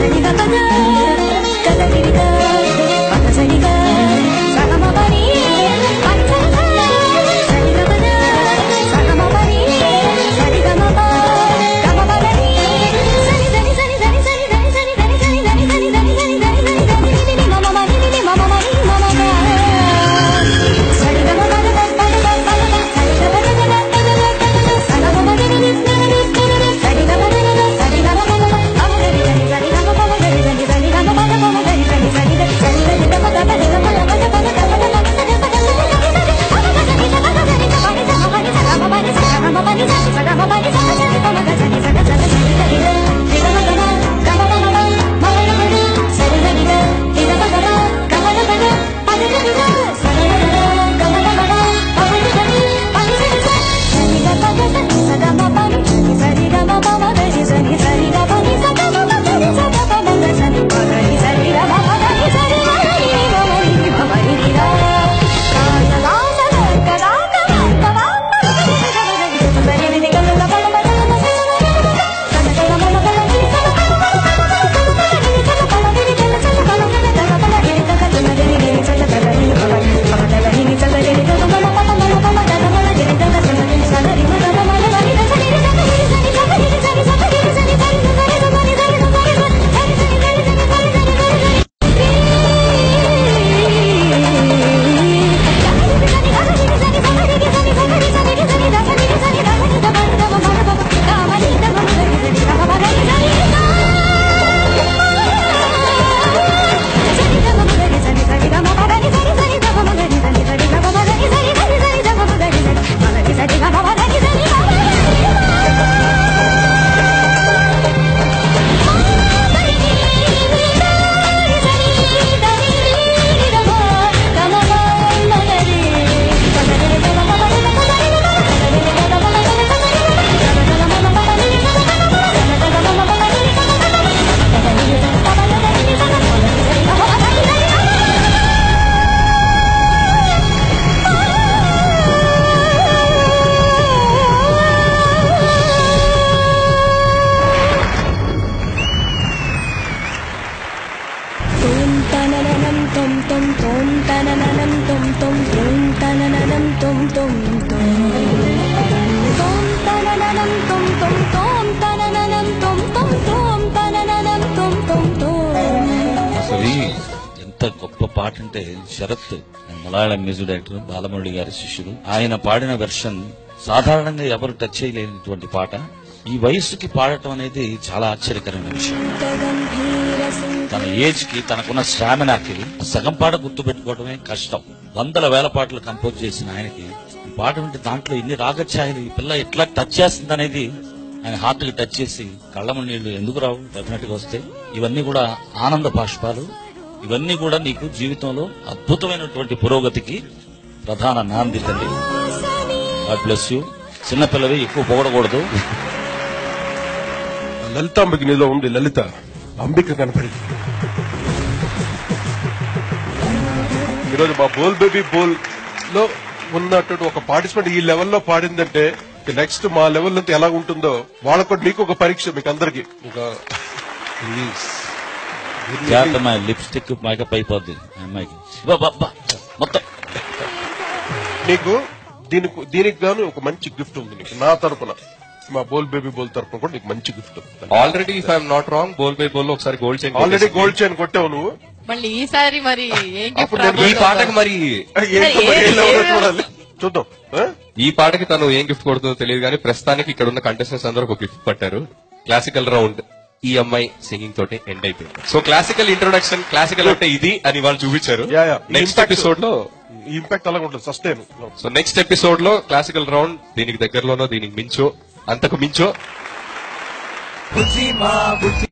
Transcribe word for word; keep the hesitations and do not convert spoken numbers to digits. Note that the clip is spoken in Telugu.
గొప్ప పాట అంటే శరత్ మలయాళం మ్యూజిక్ డైరెక్టర్ బాలమురళి గారి శిష్యుడు. ఆయన పాడిన వెర్షన్ సాధారణంగా ఎవరు టచ్ చేయలేనటువంటి పాట. ఈ వయస్సుకి పాడటం అనేది చాలా ఆశ్చర్యకరమైన విషయం. తన ఏజ్ కి తనకున్న స్టామినాకి సగం పాట గుర్తు పెట్టుకోవడమే కష్టం. వందల వేల పాటలు కంపోజ్ చేసిన ఆయనకి ఈ పాట వింటే దాంట్లో ఇన్ని రాగఛాయలు ఈ పిల్ల ఎట్లా టచ్ చేస్తుంది అనేది ఆయన హార్ట్ కి టచ్ చేసి కళ్ళము నీళ్లు ఎందుకు రావు, డెఫినెట్ గా వస్తాయి. ఇవన్నీ కూడా ఆనంద బాష్పాలు. ఇవన్నీ కూడా నీకు జీవితంలో అద్భుతమైనటువంటి పురోగతికి ప్రధాన నాంది తల్లి. God bless you. చిన్నపిల్లవి ఎక్కువ పొగడకూడదు. లలితాంబిక నీలో ఉంది, లలిత అంబిక కనపడింది. ఈరోజు మా బోల్ బేబీ బోల్ లో ఉన్నటువంటి ఒక పార్టిసిపెంట్ ఈ లెవెల్లో పాడిందంటే నెక్స్ట్ మా లెవెల్ నుంచి ఎలా ఉంటుందో వాళ్ళకు కూడా మీకు ఒక పరీక్ష, మీకు అందరికి లిప్స్టిక్ మేకప్ అయిపోద్ది అమ్మాయికి మొత్తం. నీకు దీనికి దీనికి గాను ఒక మంచి గిఫ్ట్ ఉంది నీకు నా తరపున, మా బోల్ బేబీ బోల్ తరపున కూడా నీకు మంచి gift. Already if I'm not wrong బోల్ బేబీ బోల్ ఒకసారి gold chain already gold chain కొట్టావు నువ్వు. మళ్ళీ ఈసారి మరి ఈ పాటకి మరి చూడాలి, చూద్దాం. ఈ పాటకి తను ఏం గిఫ్ట్ కొడుతుందో తెలియదు కానీ ప్రస్తుతానికి ఇక్కడ ఉన్న కంటెస్టెంట్స్ అందరూ ఒక గిఫ్ట్ పట్టారు. క్లాసికల్ రౌండ్ ఈ అమ్మాయి సింగింగ్ తోటి ఎండ్ అయిపోయింది. సో క్లాసికల్ ఇంట్రొడక్షన్, క్లాసికల్ అంటే ఇది అని వాళ్ళు చూపించారు. నెక్స్ట్ ఎపిసోడ్ లో ఇంపాక్ట్ అలాగే ఉంటుంది, సస్టైన్. సో నెక్స్ట్ ఎపిసోడ్ లో క్లాసికల్ రౌండ్ దీనికి దగ్గరలోనో దీనికి మించో అంతకు మించో